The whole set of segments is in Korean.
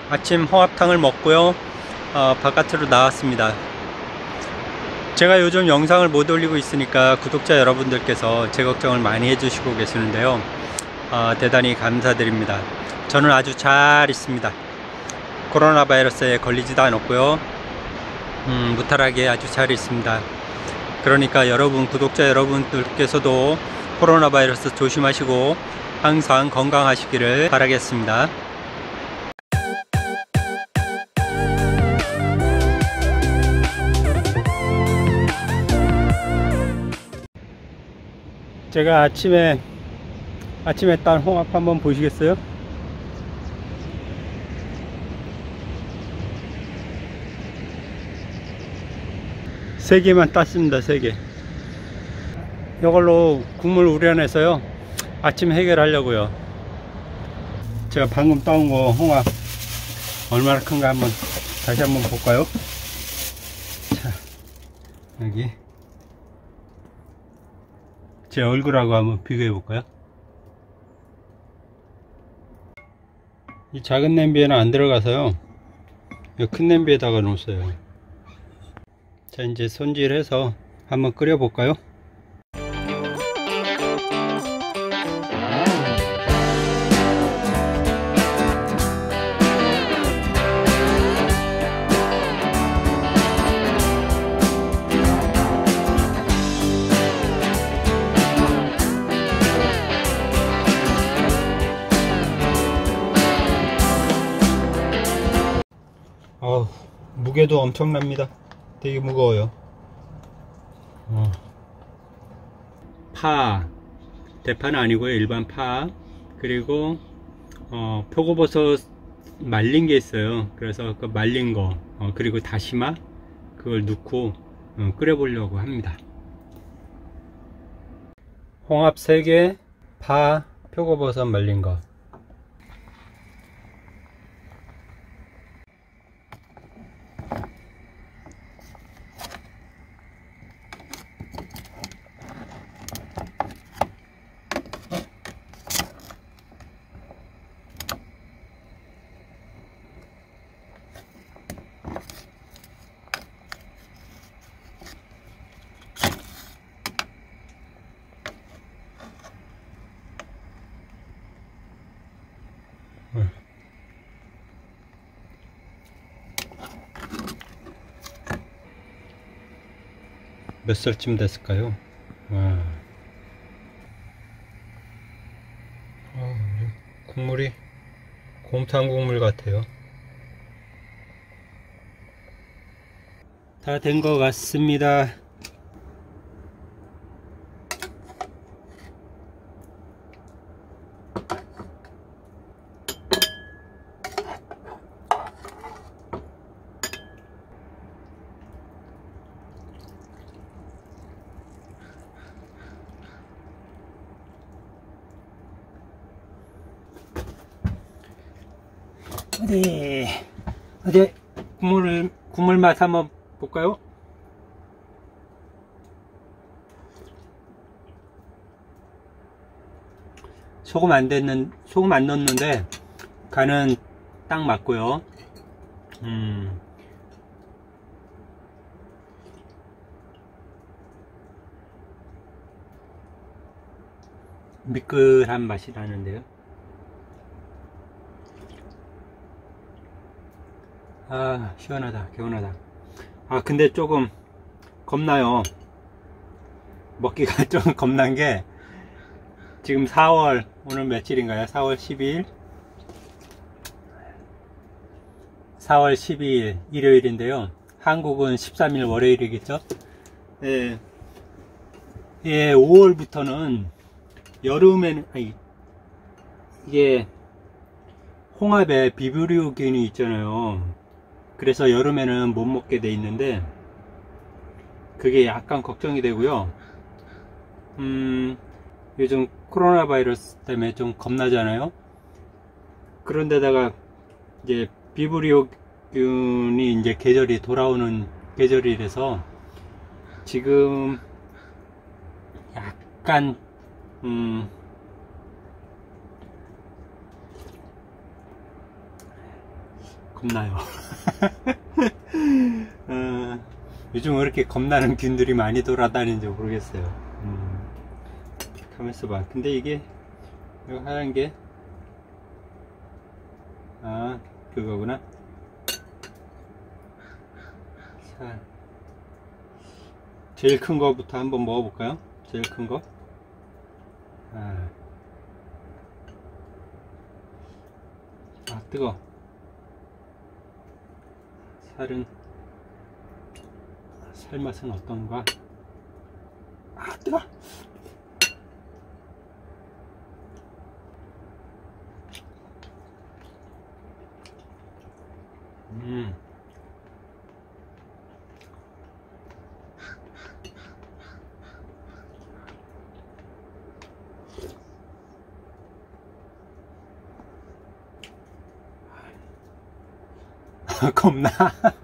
아침 홍합탕을 먹고요. 바깥으로 나왔습니다. 제가 요즘 영상을 못 올리고 있으니까 구독자 여러분들께서 제 걱정을 많이 해주시고 계시는데요. 대단히 감사드립니다. 저는 아주 잘 있습니다. 코로나 바이러스에 걸리지도 않았고요. 무탈하게 아주 잘 있습니다. 그러니까 여러분, 구독자 여러분들께서도 코로나 바이러스 조심하시고 항상 건강하시기를 바라겠습니다. 제가 아침에 딴 홍합 한번 보시겠어요? 세 개만 땄습니다. 3개. 이걸로 국물 우려내서요 아침 해결하려고요. 제가 방금 따온 거 홍합 얼마나 큰가 한번 다시 한번 볼까요? 자, 여기 제 얼굴하고 한번 비교해 볼까요? 이 작은 냄비에는 안 들어가서요 이 큰 냄비에다가 놓았어요. 자, 이제 손질해서 한번 끓여 볼까요? 무게도 엄청납니다. 되게 무거워요. 파, 대파는 아니고요, 일반 파. 그리고 표고버섯 말린 게 있어요. 그래서 그 말린 거, 그리고 다시마 그걸 넣고 끓여 보려고 합니다. 홍합 3개, 파, 표고버섯 말린 거. 몇 살쯤 됐을까요? 국물이 곰탕 국물 같아요. 다 된 것 같습니다. 어디 국물 맛 한번 볼까요? 소금 안 넣었는데 간은 딱 맞고요. 미끌한 맛이 나는데요. 시원하다, 개운하다. 근데 조금 겁나요. 먹기가 좀 겁난 게 지금 4월, 오늘 며칠인가요? 4월 12일? 4월 12일 일요일인데요. 한국은 13일 월요일이겠죠? 예, 5월부터는 여름에는, 이게 홍합에 비브리오균이 있잖아요. 그래서 여름에는 못 먹게 돼 있는데 그게 약간 걱정이 되고요. 요즘 코로나 바이러스 때문에 좀 겁나잖아요. 그런데다가 이제 비브리오균이 이제 계절이 돌아오는 계절이라서 지금 약간 겁나요. 요즘 왜 이렇게 겁나는 균들이 많이 돌아다니는지 모르겠어요. 가만있어 봐. 근데 이게 이거 하얀 게 그거구나. 자, 제일 큰 거부터 한번 먹어볼까요? 제일 큰 거. 뜨거. 살 맛은 어떤가? 뜨거. 겁나.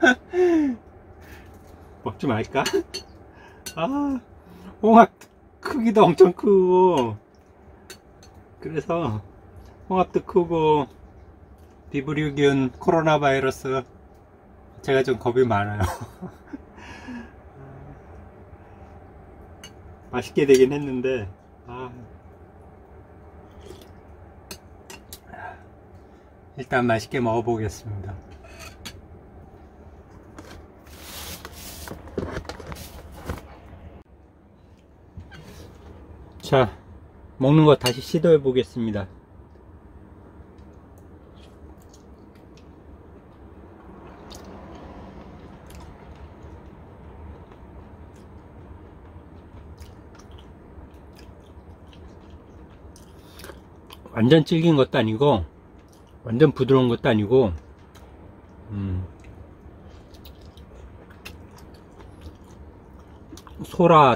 먹지 말까? 홍합 크기도 엄청 크고, 그래서 홍합도 크고, 비브리오균 코로나 바이러스, 제가 좀 겁이 많아요. 맛있게 되긴 했는데, 일단 맛있게 먹어보겠습니다. 자, 먹는 거 다시 시도해 보겠습니다. 완전 질긴 것도 아니고 완전 부드러운 것도 아니고 소라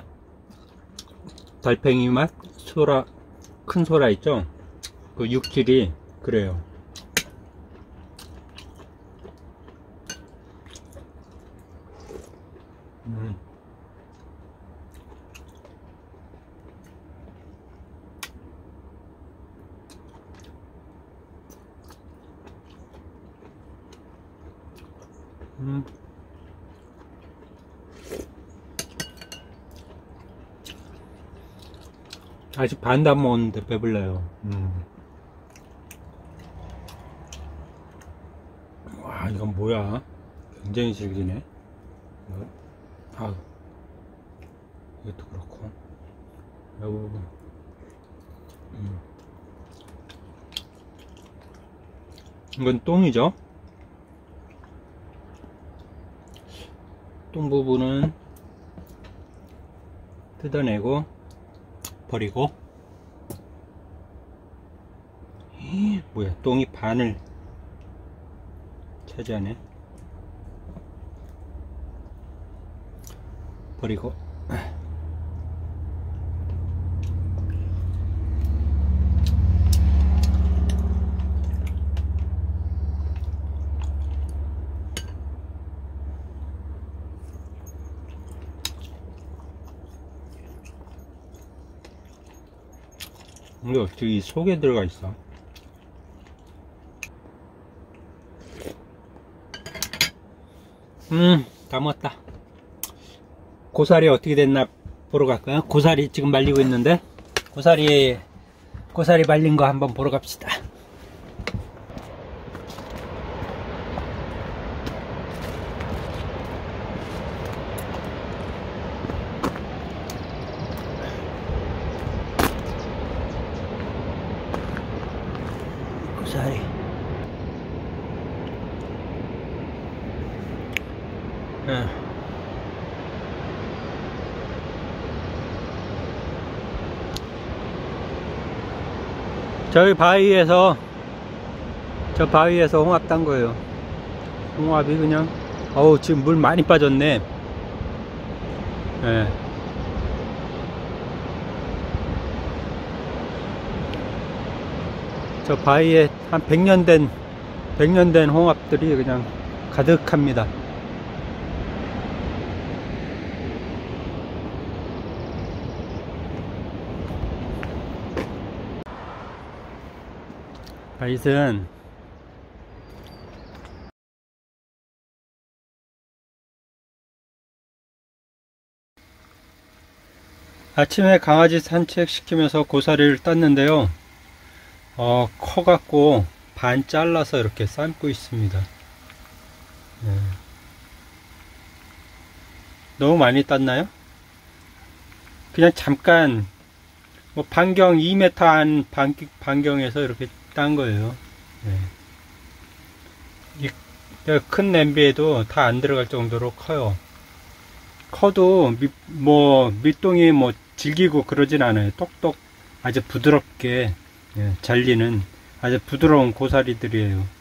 달팽이 맛? 큰 소라 있죠? 그 육질이 그래요. 아직 반도 안 먹었는데 배불러요. 와, 이건 뭐야? 굉장히 질기네. 이것도 그렇고. 이건 똥이죠? 똥 부분은 뜯어내고 버리고. 뭐야, 똥이 반을 차지하네. 버리고. 이게 어떻게 이 속에 들어가 있어? 다 먹었다. 고사리 어떻게 됐나 보러 갈까요? 고사리 지금 말리고 있는데, 고사리 말린 거 한번 보러 갑시다. 고사리. 저희 바위에서 홍합 딴 거예요. 홍합이 그냥 지금 물 많이 빠졌네. 예. 저 바위에 한 100년 된 홍합들이 그냥 가득합니다. 바윗은 아침에 강아지 산책시키면서 고사리를 땄는데요. 커갖고 반 잘라서 이렇게 삶고 있습니다. 네. 너무 많이 땄나요? 그냥 잠깐 뭐 반경 2m 한 반경에서 이렇게 딴 거예요. 네. 큰 냄비에도 다 안 들어갈 정도로 커요. 커도 밑동이 뭐 질기고 그러진 않아요. 똑똑 아주 부드럽게 잘리는 아주 부드러운 고사리들이에요.